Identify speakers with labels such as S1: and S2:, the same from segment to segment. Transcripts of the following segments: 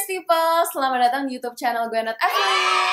S1: nice people, selamat datang di YouTube channel gue Not Athlete.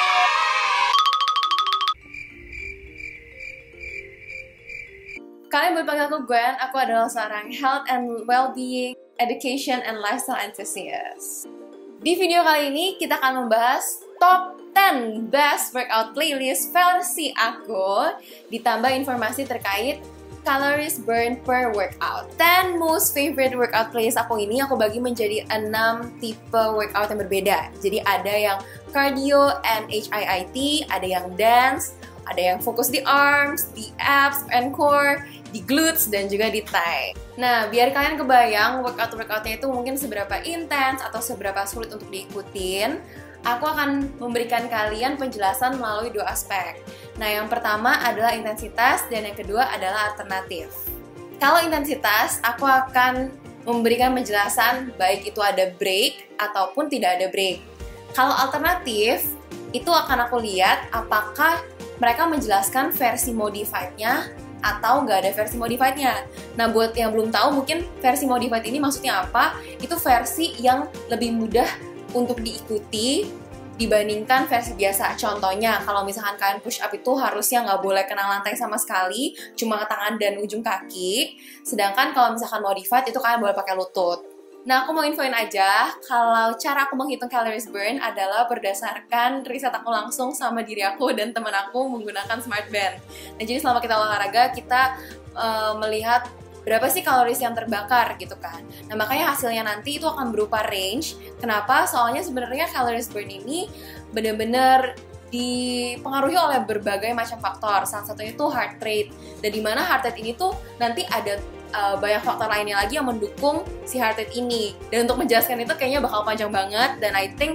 S1: Kalian boleh panggil aku Gwen, aku adalah seorang health and well-being, education, and lifestyle enthusiast. Di video kali ini kita akan membahas top 10 best workout playlist versi aku, ditambah informasi terkait calories burn per workout. 10 most favorite workout playlist aku ini aku bagi menjadi 6 tipe workout yang berbeda. Jadi ada yang cardio and HIIT, ada yang dance, ada yang fokus di arms, di abs and core, di glutes, dan juga di thigh. Nah, biar kalian kebayang workout-workoutnya itu mungkin seberapa intens atau seberapa sulit untuk diikutin, aku akan memberikan kalian penjelasan melalui dua aspek. Nah, yang pertama adalah intensitas dan yang kedua adalah alternatif. Kalau intensitas, aku akan memberikan penjelasan baik itu ada break ataupun tidak ada break. Kalau alternatif, itu akan aku lihat apakah mereka menjelaskan versi modified-nya atau nggak ada versi modified-nya. Nah, buat yang belum tahu, mungkin versi modified ini maksudnya apa? Itu versi yang lebih mudah untuk diikuti dibandingkan versi biasa. Contohnya, kalau misalkan kalian push up itu harusnya nggak boleh kena lantai sama sekali, cuma tangan dan ujung kaki. Sedangkan kalau misalkan modified itu kalian boleh pakai lutut. Nah, aku mau infoin aja, kalau cara aku menghitung calories burn adalah berdasarkan riset aku langsung sama diri aku dan teman aku menggunakan smart band. Nah, jadi selama kita olahraga, kita melihat berapa sih kaloris yang terbakar gitu kan. Nah, makanya hasilnya nanti itu akan berupa range. Kenapa? Soalnya sebenarnya calories burn ini benar-benar dipengaruhi oleh berbagai macam faktor. Salah satunya itu heart rate. Dan dimana heart rate ini tuh nanti ada banyak faktor lainnya lagi yang mendukung si heart rate ini. Dan untuk menjelaskan itu kayaknya bakal panjang banget, dan I think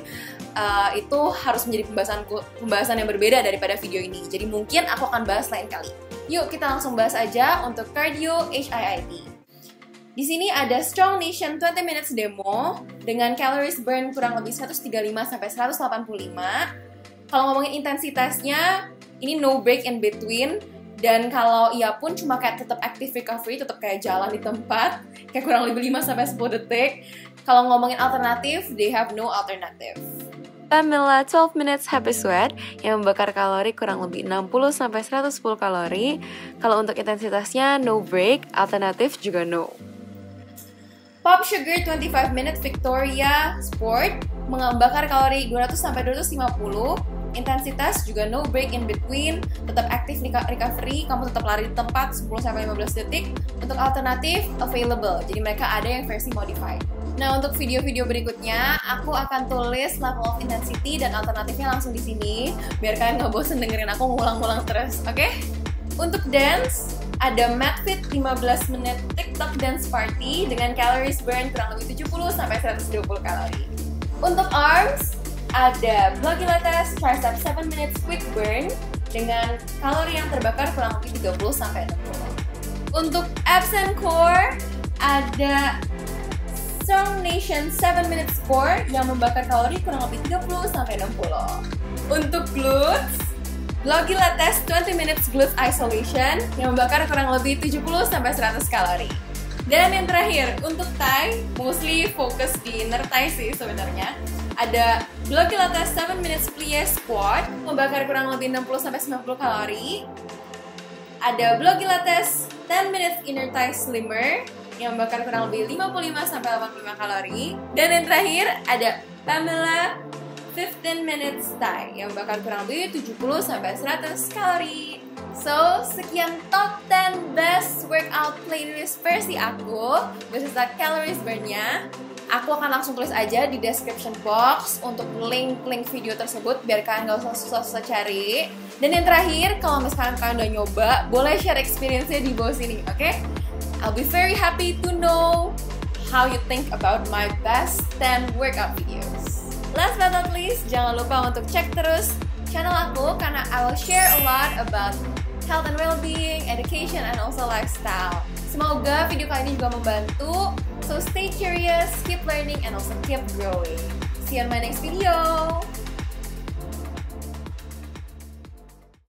S1: itu harus menjadi pembahasan yang berbeda daripada video ini. Jadi mungkin aku akan bahas lain kali. Yuk kita langsung bahas aja untuk cardio HIIT. Di sini ada Strong Nation 20 minutes demo dengan calories burn kurang lebih 135 sampai 185. Kalau ngomongin intensitasnya, ini no break in between. Dan kalau iya pun cuma kayak tetap active recovery, tetap kayak jalan di tempat, kayak kurang lebih 5-10 detik. Kalau ngomongin alternatif, they have no alternative. Pamela 12 minutes happy sweat yang membakar kalori kurang lebih 60-110 kalori. Kalau untuk intensitasnya no break, alternatif juga no. Pop Sugar 25 minutes Victoria Sport membakar kalori 200-250. Intensitas juga no break in between, tetap active recovery, kamu tetap lari di tempat 10-15 detik. Untuk alternatif available, jadi mereka ada yang versi modified. Nah, untuk video-video berikutnya, aku akan tulis level of intensity dan alternatifnya langsung di sini, biar kalian nggak bosen dengerin aku ngulang-ngulang terus, oke? Untuk dance, ada MadFit 15 menit TikTok dance party dengan calories burn kurang lebih 70-120 kalori. Untuk arms, ada Blogilates Tricep 7 minutes quick burn dengan kalori yang terbakar kurang lebih 30-60. Untuk abs and core, ada Strong Nation 7 minutes core yang membakar kalori kurang lebih 30-60. Untuk glutes, Blogilates 20 minutes glute isolation yang membakar kurang lebih 70-100 kalori. Dan yang terakhir, untuk thigh, mostly fokus di inner thigh sih sebenarnya. Ada Blogilates 7 minutes plie squat membakar kurang lebih 60-90 kalori. Ada Blogilates 10 minutes inner thigh slimmer yang membakar kurang lebih 55-85 kalori. Dan yang terakhir ada Pamela 15 minutes thigh yang membakar kurang lebih 70-100 kalori. So, sekian top 10 best workout playlist versi aku beserta calories burn-nya. Aku akan langsung tulis aja di description box untuk link video tersebut biar kalian gak usah susah-susah cari. Dan yang terakhir, kalau misalkan kalian udah nyoba, boleh share experience-nya di bawah sini, oke? I'll be very happy to know how you think about my best 10 workout videos. Last but not least, jangan lupa untuk cek terus channel aku karena I will share a lot about health and well-being, education, and also lifestyle. Semoga video kali ini juga membantu. So stay curious, keep learning, and also keep growing. See you on my next video.